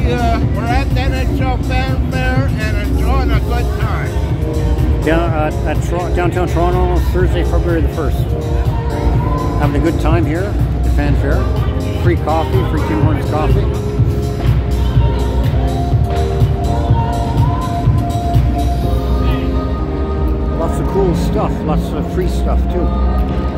we're at the NHL Fan Fair and enjoying a good time. Downtown Toronto, Thursday, February the 1st. Having a good time here at the Fan Fair. Free coffee, free Tim Hortons coffee. Lots of cool stuff, lots of free stuff too.